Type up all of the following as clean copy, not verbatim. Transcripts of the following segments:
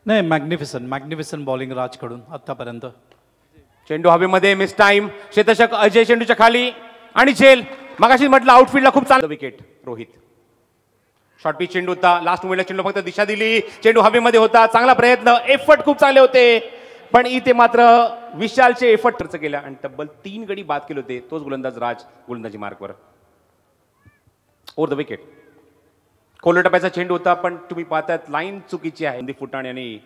नाही, magnificent bowling राजकडून आतापर्यंत. चेंडू हवेमध्ये, मिस टाइम. क्षेत्ररक्षक अजय चेंडूच्या खाली आणि झेल. मगाशी म्हटलं आउटफील्डला खूप चांगलं विकेट. रोहित शॉर्ट पिच चेंडू होता. लास्ट मोमेंटला चेंडू फक्त दिशा दिली. चेंडू हवेमध्ये होता. चांगला प्रयत्न, एफर्ट खूप चांगले होते, पण इथे मात्र विशालचे एफर्ट खर्च केला आणि तब्बल 3 गडी बाद केले होते. तोच गोलंदाज राज गोलंदाजी मार्कवर. Over the wicket. कोल्ड टप्प्याचा चेंडू होता, पण तुम्ही पाहताय लाईन चुकीची आहे. फुटाणे आणि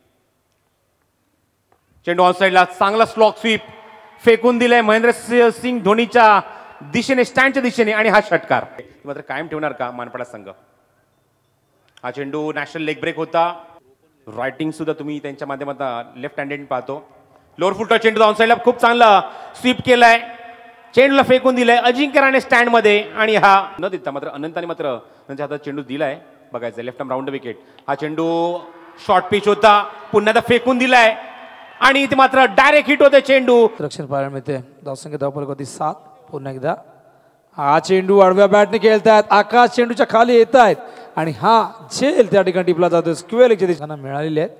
चेंडू ऑन साईडला चांगला स्लॉक स्वीप फेकून दिलाय महेंद्र सिंग धोनीच्या दिशेने, स्टँडच्या दिशेने, आणि हा षटकार मात्र कायम ठेवणार का मानपडा संघ. हा चेंडू नॅशनल लेग ब्रेक होता. रायटिंग सुद्धा तुम्ही त्यांच्या माध्यमातून लेफ्ट हँडेड पाहतो. लोअर फुटचा चेंडू ऑन साईडला खूप चांगला स्वीप केलाय. चेंडूला फेकून दिलाय अजिंक्य राणे स्टँड मध्ये, आणि हा न देता मात्र अनंताने मात्र त्यांच्या हातात चेंडू दिलाय. बघायचं लेफ्ट आर्म राऊंड विकेट. हा चेंडू शॉर्ट पिच होता, पुन्हा फेकून दिलाय आणि इथे मात्र डायरेक्ट हिट होते चेंडू. रक्षण पाहायला मिळते. धावसंख्या धावफलक होती 7. पुन्हा एकदा हा चेंडू आडव्या बॅटने खेळतायत. आकाश चेंडूच्या खाली येत आहेत आणि हा झेल त्या ठिकाणी टिपला जातो. स्क्वेअर लेगच्या दिशेने मिळालेले आहेत.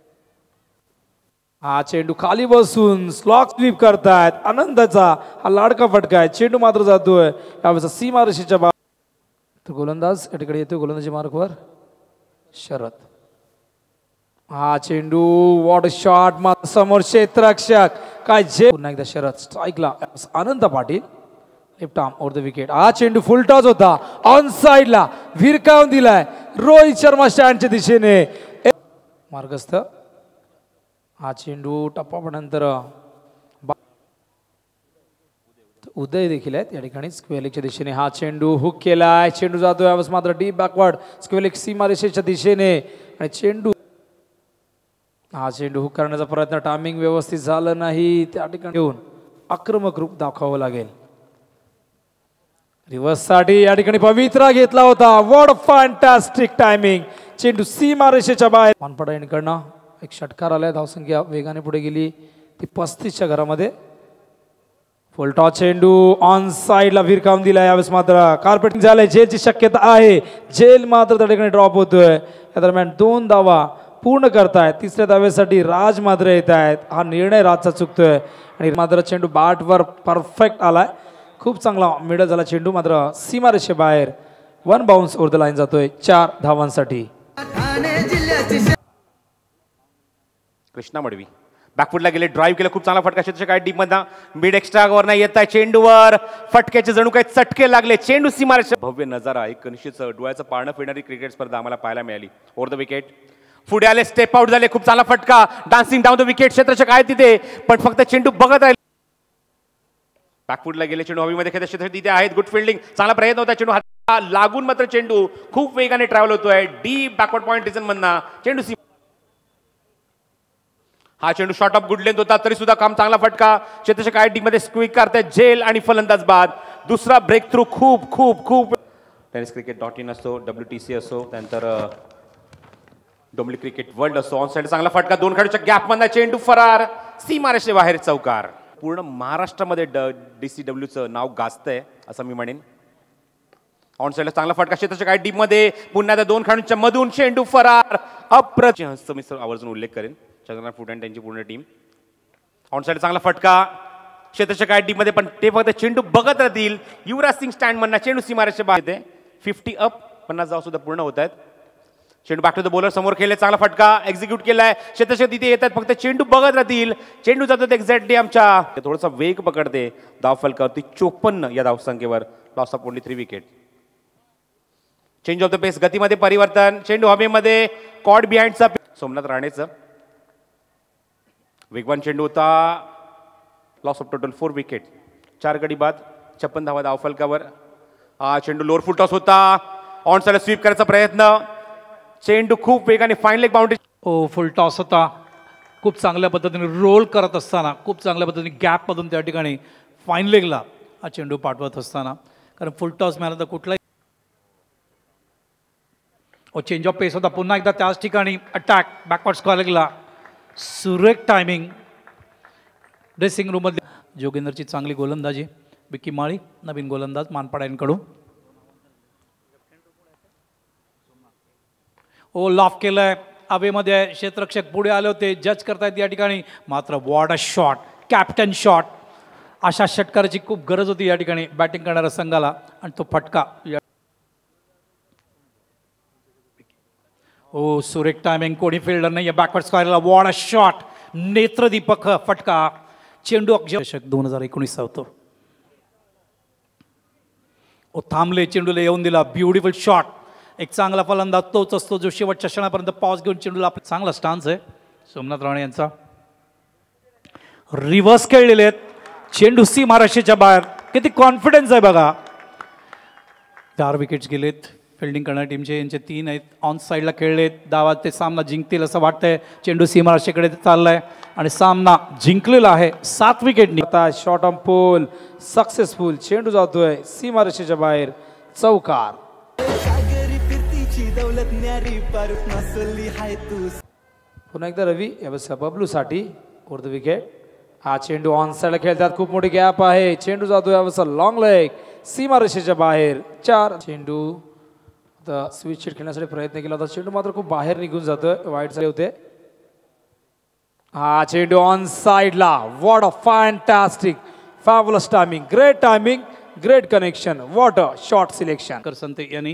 हा चेंडू खाली बसून स्लॉक स्वीप करतायत. आनंदाचा हा लाडका फटका आहे. चेंडू मात्र जातोय यावेळेस सीमारेषेच्या बाहेर. तो गोलंदाज या ठिकाणी येतो गोलंदाजी मार्कवर शरद. हा चेंडू वॉट शॉट, मात्र समोर क्षेत्ररक्षक काय झेल. पुन्हा एकदा शरद स्ट्राईकला. Anand Patil left arm over the wicket. हा चेंडू फुल टॉस होता, ऑन साइडला भिरकावून दिलाय रोहित शर्मा स्टँडच्या दिशेने मार्गस्थ. हा चेंडू टप्पानंतर उदय देखील आहेत या ठिकाणी स्क्वेअर लेगच्या दिशेने. हा चेंडू हुक केलाय. चेंडू जातो यावेळेस मात्र डीप बॅकवर्ड स्क्वेअर लेग सीमारेषेच्या दिशेने, आणि चेंडू हा चेंडू हुक करण्याचा प्रयत्न, टायमिंग व्यवस्थित झालं नाही. त्या ठिकाणी येऊन आक्रमक रूप दाखवावं लागेल. रिव्हर्स साठी या ठिकाणी पवित्रा घेतला होता. What fantastic timing. चेंडू सीमारेषेच्या बाहेर. मानपडा यांकडनं एक षटकार आलाय. धावसंख्या वेगाने पुढे गेली ती 35च्या घरामध्ये. फुलटॉस चेंडू ऑन साइडला भिरकावून दिला. यावेळेस मात्र कार्पेटिंग झालंय. झेलची शक्यता आहे. झेल मात्र त्या ठिकाणी ड्रॉप होतोय. या दरम्यान 2 धावा पूर्ण करतायत. तिसऱ्या धावेसाठी राज मात्र येत आहेत. हा निर्णय राजचा चुकतोय आणि मात्र चेंडू बॅटवर परफेक्ट आलाय. खूप चांगला मिडल झाला चेंडू, मात्र सीमारेषे बाहेर. 1 बाउन्स ओव्हर द लाईन जातोय 4 धावांसाठी. कृष्णा मडवी बॅकफुटला गेले, ड्राईव्ह केलं, खूप चांगला फटका क्षेत्राच्या काय डीप मधला मिड एक्स्ट्रा वर नाही येत आहे. चेंडूवर फटक्याचे जणू काही चटके लागले. चेंडू सीमारेषे. भव्य नजारा, एक निश्चित डोळ्याचं पारणं फिरणारी क्रिकेट स्पर्धा आम्हाला पाहायला मिळाली. Over the wicket. पुढे आले, स्टेप आउट झाले, खूप चांगला फटका, डान्सिंग डाऊन द विकेट. क्षेत्राच्या काय तिथे, पण फक्त चेंडू बघत राहिले. बॅकफुटला गेले, चेंडू हवेमध्ये खेळत क्षेत्र तिथे आहेत. गुड फिल्डिंग, चांगला प्रयत्न होता. चेंडू हात लागून मात्र चेंडू खूप वेगाने ट्रॅव्हल होतोय डीप बॅकवर्ड पॉइंट रिजन मधना. चेंडू हा चेंडू शॉर्ट ऑफ गुड लेंथ होता, तरी सुद्धा काम चांगला फटका. क्षेत्राच्या काय डीप मध्ये स्क्वीक करतायत झेल आणि फलंदाज बाद. दुसरा ब्रेक थ्रू. खूप खूप खूप टेनिस cricket.in असो, WTC असो, त्यानंतर डोमेस्टिक क्रिकेट वर्ल्ड असो, ऑन साइड चांगला फटका. 2 खेळाडूच्या गॅप मधला चेंडू फरार. सीमारेषे बाहेर चौकार. पूर्ण महाराष्ट्रामध्ये DCWचं नाव गाजतंय असं मी म्हणेन. ऑन साइडला चांगला फटका, क्षेत्राच्या काय डीप मध्ये पुन्हा त्या 2 खेळाडूंच्या मधून चेंडू फरार. अप्रतिम मिस्टर आवर्जून उल्लेख करेन चंद्रनाथ फुट आणि त्यांची पूर्ण टीम. ऑन साइड चांगला फटका, क्षेत्राच्या काय डीप मध्ये, पण ते फक्त चेंडू बघत राहतील. युवराज सिंग स्टँड मधला चेंडू सीमारेषे बाहेर येते. 50 अप, 50 धावा सुद्धा पूर्ण होत आहेत. चेंडू बॅक टू द बॉलर समोर खेळले, चांगला फटका एक्झिक्यूट केलाय. क्षेत्राच्या तिथे येतात, फक्त चेंडू बघत राहतील. चेंडू जातो एक्झॅक्टली आमच्या थोडासा वेग पकडते. धाव फलकावरती 54 या धावसंख्येवर. Loss of only 3 wicket. Change of the pace, गतीमध्ये परिवर्तन. चेंडू हवेमध्ये, कॉड बिहाइंडचा सोमनाथ राणेचं वेगवान चेंडू होता. Loss of total 4 wicket. 4 गडी बाद, 56 धावा धाव फलकावर. हा चेंडू लोअर फुल टॉस होता. ऑन साइड स्वीप करायचा प्रयत्न. चेंडू खूप वेगाने fine leg boundary. Full toss होता. खूप चांगल्या पद्धतीने रोल करत असताना, खूप चांगल्या पद्धतीने गॅपमधून त्या ठिकाणी फाईन लेगला हा चेंडू पाठवत असताना, कारण फुल टॉस मिळाला तर कुठलाही चेंज ऑफ पेस होता. पुन्हा एकदा त्याच ठिकाणी अटॅक बॅकवर्ड स्क्वेअर लेगला. सुरेख टायमिंग. ड्रेसिंग रूममध्ये जोगेंद्रची चांगली गोलंदाजी. विकी माळी नवीन गोलंदाज मानपाडा यांकडून. लॉफ केलंय. हवेमध्ये आहे. क्षेत्ररक्षक पुढे आले होते, जज करतायत या ठिकाणी. मात्र what a shot, captain shot. अशा षटकाराची खूप गरज होती या ठिकाणी बॅटिंग करणाऱ्या संघाला आणि तो फटका. ओ सुरेख टायमिंग, कोणी फिल्डर नाही बॅकवर्ड स्क्वेअरला. वॉट अ शॉट, नेत्रदीपक फटका. चेंडू दशक 2019 होतो. ओ थांबले, चेंडूला येऊन दिला. Beautiful shot. एक चांगला फलंदाज तोच असतो जो शेवटच्या क्षणापर्यंत पॉज घेऊन चेंडूला. चांगला स्टान्स आहे सोमनाथ राणे यांचा. रिव्हर्स खेळलेले आहेत. चेंडू सीमारेषेच्या बाहेर. किती कॉन्फिडन्स आहे बघा. 4 विकेट्स गेलेत फिल्डिंग करणाऱ्या टीमचे. यांचे 3 आहेत. ऑन साईडला खेळलेत. डावात ते सामना जिंकतील असं वाटतंय. चेंडू सीमारेषेकडे चाललाय आणि सामना जिंकलेला आहे 7 विकेटनी. आता शॉट ऑन पोल सक्सेसफुल. चेंडू जातोय सीमारेषेच्या बाहेर. चौकार. पुन्हा एकदा रवी या बबलूसाठी फोर्थ विकेट. हा चेंडू ऑन साईडला खेळतात. खूप मोठी गॅप आहे. चेंडू जातोय यावेळेस लॉंग लेग सीमारेषेच्या बाहेर. 4 चेंडू स्विच शीट खेळण्यासाठी प्रयत्न केला होता. चेंडू मात्र खूप बाहेर निघून जातोय. वाईट झाले होते. हा चेंडू ऑन साईडला. What a fantastic fabulous timing. Great timing, great connection. What a shot selection. Karsante यांनी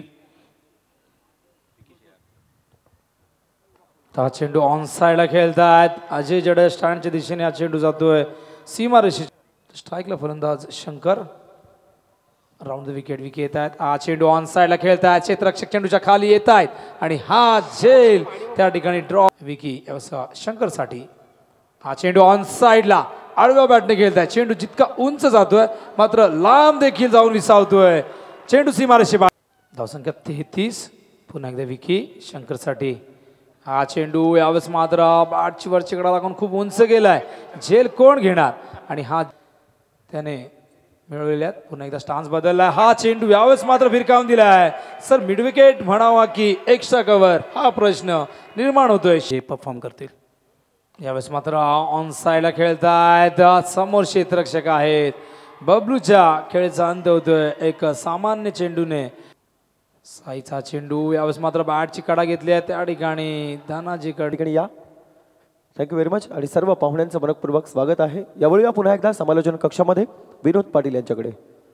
हा चेंडू ऑन साईडला खेळतात. अजय जडेजा स्टँडच्या दिशेने हा चेंडू जातोय सीमारेषे. स्ट्राईकला फलंदाज शंकर. राऊंड द विकेट येत आहेत. हा चेंडू ऑन साईडला खेळतात. क्षेत्ररक्षक चेंडूच्या खाली येत आहेत आणि हा झेल त्या ठिकाणी ड्रॉ. विकी शंकरसाठी. हा चेंडू ऑन साईडला आडव्या बॅटने खेळताय. चेंडू जितका उंच जातोय मात्र लांब देखील जाऊन विसावतोय. चेंडू सीमारेषे बाहेर. धावसंख्या 33. पुन्हा एकदा विकी शंकरसाठी. हा चेंडू यावेळेस मात्र बॅटची वरची कडा लागून खूप उंच गेलाय. झेल कोण घेणार आणि हा त्याने मिळवलेल्या. पुन्हा एकदा स्टान्स बदललाय. हा चेंडू यावेळेस मात्र फिरकावून दिलाय. सर मिड विकेट म्हणावा की एक्स्ट्रा कव्हर हा प्रश्न निर्माण होतोय. जे परफॉर्म करतील. यावेळेस मात्र ऑन साईडला खेळतायत. समोर क्षेत्ररक्षक आहेत. बबलूच्या खेळाचा अंत होतोय एक सामान्य चेंडूने. साईचा चेंडू यावेळेस मात्र बॅटची कडा घेतली आहे. त्या ठिकाणी धनाजी ठिकाणी या. थँक्यू व्हेरी मच आणि सर्व पाहुण्यांचं मनपूर्वक स्वागत आहे. यावेळी पुन्हा एकदा समालोचन कक्षामध्ये विनोद पाटील यांच्याकडे.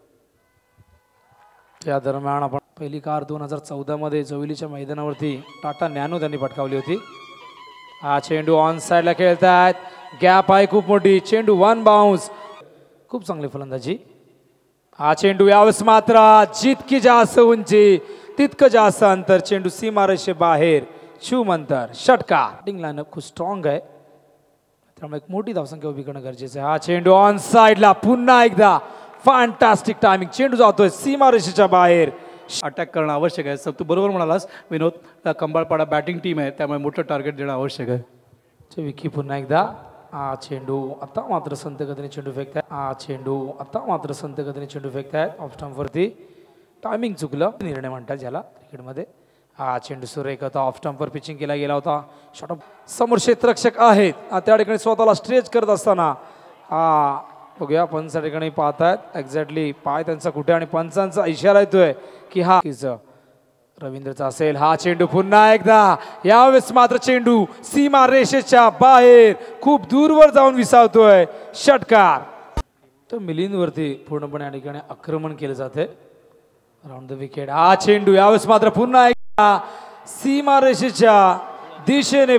त्या दरम्यान आपण पहिली कार 2014 मध्ये जोविलीच्या मैदानावरती टाटा नॅनो त्यांनी पटकावली होती. हा चेंडू ऑन साईडला खेळतात. गॅप आहे खूप मोठी. चेंडू 1 बाउन्स. खूप चांगली फलंदाजी. हा चेंडू यावेळेस मात्र जितकी जास्त उंची तितकं जास्त अंतर. चेंडू सीमारेषे बाहेर. शिवमंतर षटकार. बॅटिंग लाईनअप खूप स्ट्रॉंग आहे त्यामुळे एक मोठी धावसंख्या उभी करणं गरजेचं आहे. हा चेंडू ऑन साईडला पुन्हा एकदा फॅन्टास्टिक टायमिंग. चेंडू जातोय सीमारेषेच्या बाहेर. अटॅक करणं आवश्यक आहे. तू बरोबर म्हणालास विनोद. कंबाळपाडा बॅटिंग टीम आहे त्यामुळे मोठं टार्गेट देणं आवश्यक आहे. विकी पुन्हा एकदा. हा चेंडू आता मात्र संत गतीने चेंडू फेकताय. हा चेंडू आता मात्र संत गतीने चेंडू फेकतायत ऑफ स्टंपवरती. टायमिंग चुकलं निर्णय म्हणतात ज्याला क्रिकेटमध्ये. हा चेंडू सुरेख होता. ऑफ स्टंपवर पिचिंग केला गेला होता. शॉट समोर क्षेत्ररक्षक आहेत. त्या ठिकाणी स्वतःला स्ट्रेच करत असताना हा बघूया पंच त्या ठिकाणी पाहतायत एक्झॅक्टली पाय त्यांचा कुठे आणि पंचांचा इशारा येतोय की हा रवींद्रचा असेल. हा चेंडू पुन्हा एकदा यावेळेस मात्र चेंडू सीमा रेषेच्या बाहेर खूप दूरवर जाऊन विसावतोय. षटकार. तर मिलिंदवरती पूर्णपणे या ठिकाणी आक्रमण केलं जाते. Round the wicket. हा चेंडू यावेळेस मात्र पुन्हा एकदा सीमा रेषेच्या दिशेने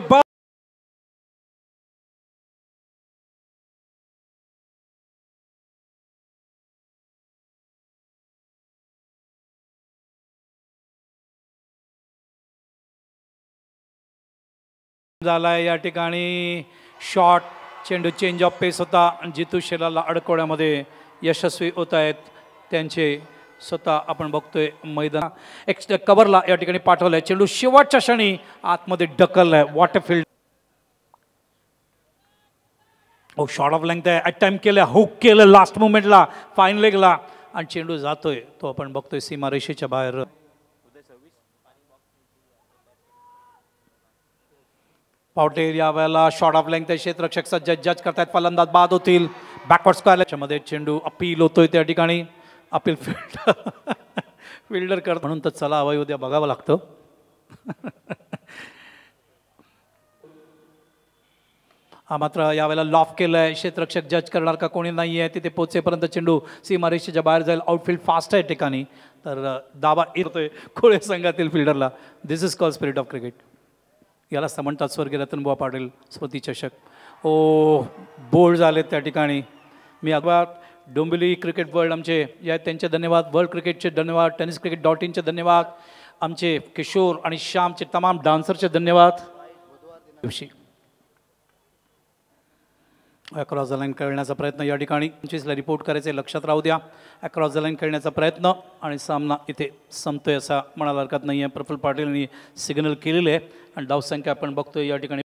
झालाय. या ठिकाणी शॉट चेंडू चेंज ऑफ पेस होता आणि जितू शेलारला अडकवण्यामध्ये यशस्वी होत आहेत त्यांचे स्वतः आपण बघतोय मैदान. एक्स्ट्रा कव्हरला या ठिकाणी पाठवलाय. चेंडू शेवटच्या क्षणी आतमध्ये ढकललाय. वॉटरफील्ड ओ शॉर्ट ऑफ लेंथ आहे. अटेम्प्ट केलं. हुक केलं लास्ट मुमेंटला फाईन लेगला आणि चेंडू जातोय तो आपण बघतोय सीमारेषेच्या बाहेर. पावटेर या वेळेला शॉर्ट ऑफ लेंथ क्षेत्ररक्षक जज करतायत. फलंदाज बाद होतील. बॅकवर्ड स्क्वेअर मध्ये चेंडू अपील होतोय त्या ठिकाणी. अपील फिल्डर करत म्हणून तर चला हवाई उद्या बघावं लागतं. मात्र यावेळेला लॉफ केलं आहे, क्षेत्ररक्षक जज करणार का कोणी नाही आहे, तिथे पोहोचेपर्यंत चेंडू सीमारेषेच्या बाहेर जाईल. आउटफील्ड फास्ट आहे ठिकाणी, तर दाबा येतोय कोळे संघातील फिल्डरला. This is call spirit of cricket. याला म्हणतात स्वर्गीय रतनबुवा पाटील स्मृती चषक. ओ बोल्ड झालेत त्या ठिकाणी. मी आता डोंबिवली क्रिकेट वर्ल्ड आमचे या त्यांचे धन्यवाद, वर्ल्ड क्रिकेटचे धन्यवाद, टेनिस क्रिकेट .inचे धन्यवाद, आमचे किशोर आणि श्यामचे तमाम डान्सरचे धन्यवाद. दिवशी अक्रॉस द लाईन खेळण्याचा प्रयत्न या ठिकाणी 25ला रिपोर्ट करायचे, लक्षात राहू द्या. अक्रॉस द लाईन खेळण्याचा प्रयत्न आणि सामना इथे संपतोय असा म्हणायला हरकत नाही आहे. प्रफुल्ल पाटील यांनी सिग्नल केलेले आहे आणि धावसंख्या आपण बघतोय या ठिकाणी